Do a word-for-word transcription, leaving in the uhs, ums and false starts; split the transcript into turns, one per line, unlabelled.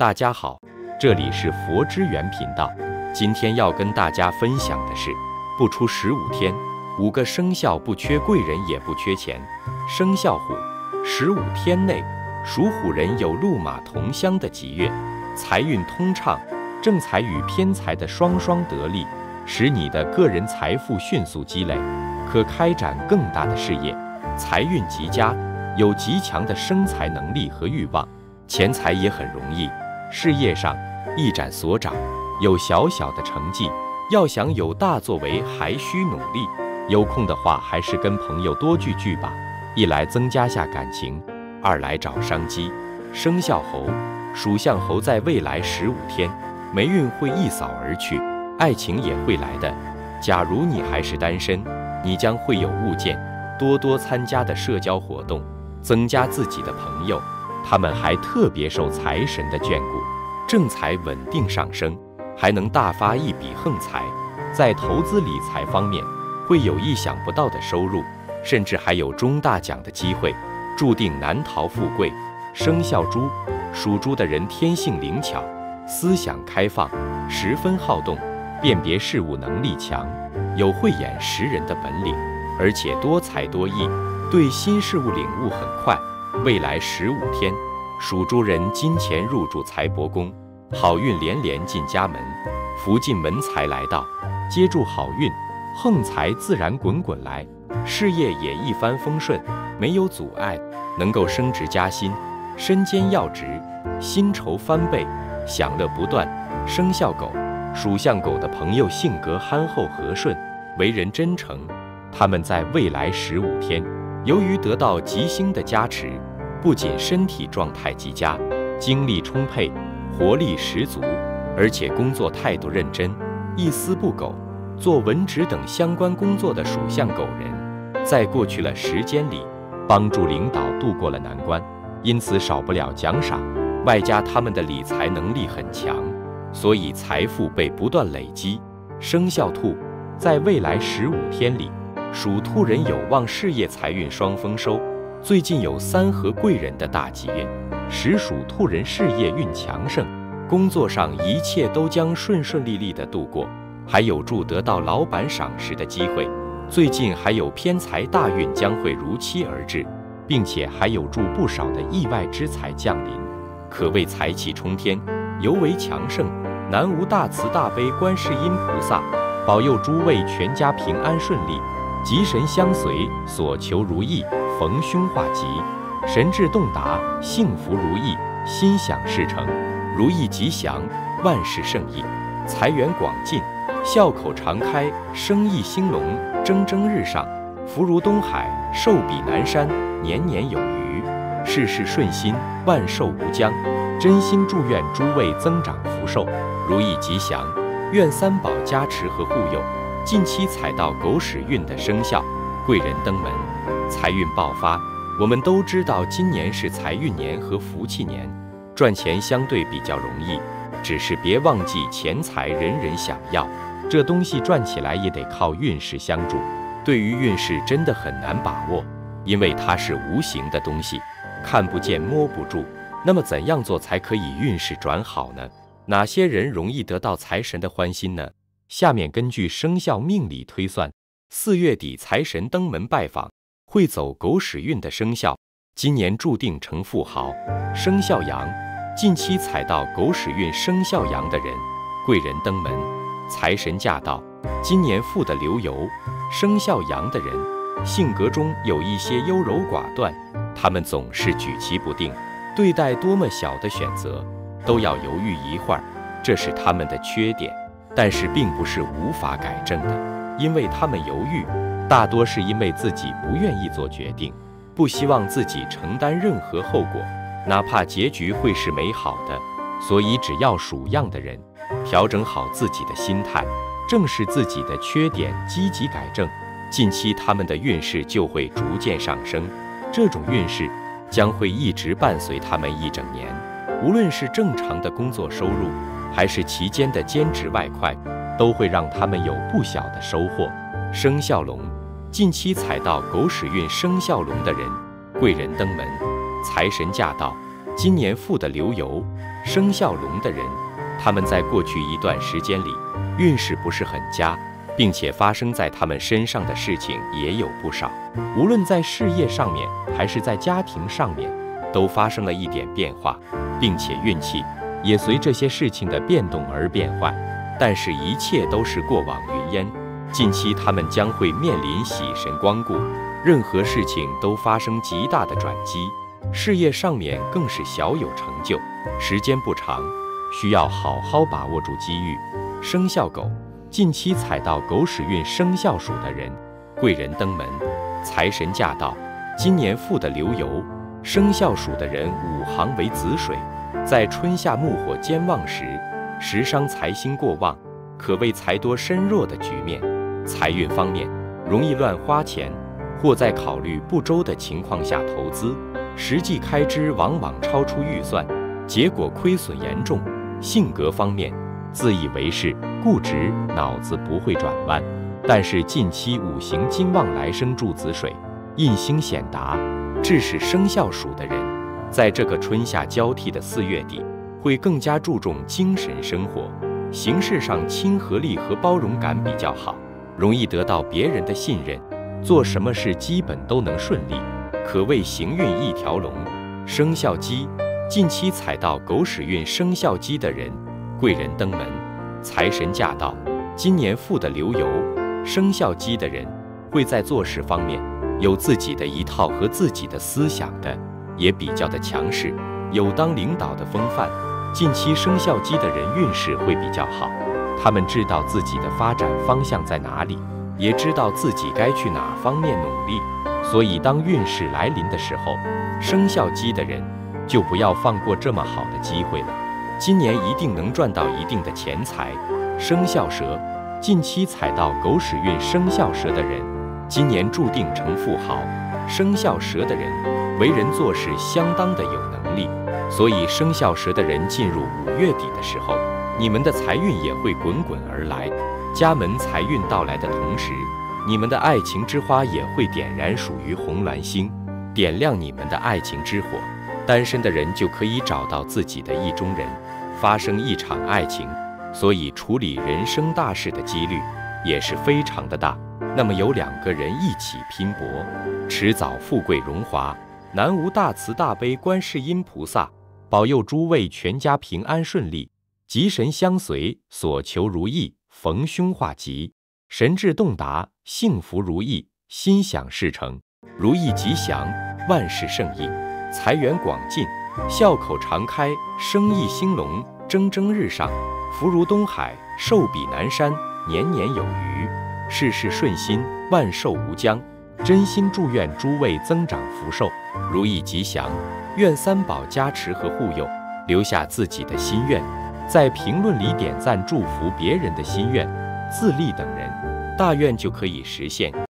大家好，这里是佛之源频道。今天要跟大家分享的是，不出十五天，五个生肖不缺贵人也不缺钱。生肖虎，十五天内，属虎人有禄马同乡的吉月，财运通畅，正财与偏财的双双得利，使你的个人财富迅速积累，可开展更大的事业。财运极佳，有极强的生财能力和欲望，钱财也很容易。事业上一展所长，有小小的成绩，要想有大作为还需努力。有空的话还是跟朋友多聚聚吧，一来增加下感情，二来找商机。生肖猴，属相猴在未来十五天，霉运会一扫而去，爱情也会来的。假如你还是单身，你将会有物件，多多参加的社交活动，增加自己的朋友，他们还特别受财神的眷顾，正财稳定上升，还能大发一笔横财。在投资理财方面，会有意想不到的收入，甚至还有中大奖的机会，注定难逃富贵。生肖猪，属猪的人天性灵巧，思想开放，十分好动，辨别事物能力强，有慧眼识人的本领，而且多才多艺，对新事物领悟很快。未来十五天，属猪人金钱入住财帛宫，好运连连进家门，福进门财来到，接住好运，横财自然滚滚来，事业也一帆风顺，没有阻碍，能够升职加薪，身兼要职，薪酬翻倍，享乐不断。生肖狗，属相狗的朋友性格憨厚和顺，为人真诚，他们在未来十五天，由于得到吉星的加持，不仅身体状态极佳，精力充沛，活力十足，而且工作态度认真，一丝不苟。做文职等相关工作的属相狗人，在过去了时间里，帮助领导度过了难关，因此少不了奖赏，外加他们的理财能力很强，所以财富被不断累积。生肖兔，在未来十五天里，属兔人有望事业财运双丰收，最近有三合贵人的大吉月，使属兔人事业运强盛，工作上一切都将顺顺利利地度过，还有助得到老板赏识的机会。最近还有偏财大运将会如期而至，并且还有助不少的意外之财降临，可谓财气冲天，尤为强盛。南无大慈大悲观世音菩萨，保佑诸位全家平安顺利，吉神相随，所求如意，逢凶化吉，神志洞达，幸福如意，心想事成，如意吉祥，万事胜意，财源广进，笑口常开，生意兴隆，蒸蒸日上，福如东海，寿比南山，年年有余，事事顺心，万寿无疆。真心祝愿诸位增长福寿，如意吉祥，愿三宝加持和护佑。近期踩到狗屎运的生肖，贵人登门，财运爆发。我们都知道今年是财运年和福气年，赚钱相对比较容易，只是别忘记钱财人人想要，这东西赚起来也得靠运势相助。对于运势真的很难把握，因为它是无形的东西，看不见摸不住。那么怎样做才可以运势转好呢？哪些人容易得到财神的欢心呢？下面根据生肖命理推算，四月底财神登门拜访，会走狗屎运的生肖，今年注定成富豪。生肖羊，近期踩到狗屎运生肖羊的人，贵人登门，财神驾到，今年富得流油。生肖羊的人，性格中有一些优柔寡断，他们总是举棋不定，对待多么小的选择都要犹豫一会儿，这是他们的缺点，但是并不是无法改正的，因为他们犹豫，大多是因为自己不愿意做决定，不希望自己承担任何后果，哪怕结局会是美好的。所以只要属羊的人调整好自己的心态，正视自己的缺点，积极改正，近期他们的运势就会逐渐上升，这种运势将会一直伴随他们一整年，无论是正常的工作收入，还是期间的兼职外快，都会让他们有不小的收获。生肖龙，近期踩到狗屎运生肖龙的人，贵人登门，财神驾到， 今年富的流油，生肖龙的人，他们在过去一段时间里运势不是很佳，并且发生在他们身上的事情也有不少，无论在事业上面还是在家庭上面，都发生了一点变化，并且运气也随这些事情的变动而变坏。但是，一切都是过往云烟。近期他们将会面临喜神光顾，任何事情都发生极大的转机，事业上面更是小有成就。时间不长，需要好好把握住机遇。生肖狗，近期踩到狗屎运生肖属的人，贵人登门，财神驾到。今年富的流油，生肖属的人五行为子水，在春夏木火兼旺时，时伤财星过旺，可谓财多身弱的局面。财运方面，容易乱花钱，或在考虑不周的情况下投资，实际开支往往超出预算，结果亏损严重。性格方面，自以为是、固执，脑子不会转弯。但是近期五行金旺来生助子水，印星显达，致使生肖属的人，在这个春夏交替的四月底，会更加注重精神生活，形式上亲和力和包容感比较好，容易得到别人的信任，做什么事基本都能顺利，可谓行运一条龙。生肖鸡，近期踩到狗屎运生肖鸡的人，贵人登门，财神驾到。今年富的流油，生肖鸡的人会在做事方面有自己的一套和自己的思想的，也比较的强势，有当领导的风范。近期生肖鸡的人运势会比较好，他们知道自己的发展方向在哪里，也知道自己该去哪方面努力，所以当运势来临的时候，生肖鸡的人就不要放过这么好的机会了。今年一定能赚到一定的钱财。生肖蛇，近期踩到狗屎运生肖蛇的人，今年注定成富豪。生肖蛇的人为人做事相当的有能力，所以生肖蛇的人进入五月底的时候，你们的财运也会滚滚而来。家门财运到来的同时，你们的爱情之花也会点燃属于红鸾星，点亮你们的爱情之火。单身的人就可以找到自己的意中人，发生一场爱情，所以处理人生大事的几率也是非常的大。那么有两个人一起拼搏，迟早富贵荣华。南无大慈大悲观世音菩萨，保佑诸位全家平安顺利，吉神相随，所求如意，逢凶化吉，神志洞达，幸福如意，心想事成，如意吉祥，万事胜意，财源广进，笑口常开，生意兴隆，蒸蒸日上，福如东海，寿比南山，年年有余，事事顺心，万寿无疆。真心祝愿诸位增长福寿，如意吉祥，愿三宝加持和护佑。留下自己的心愿，在评论里点赞祝福别人的心愿，自立等人，大愿就可以实现。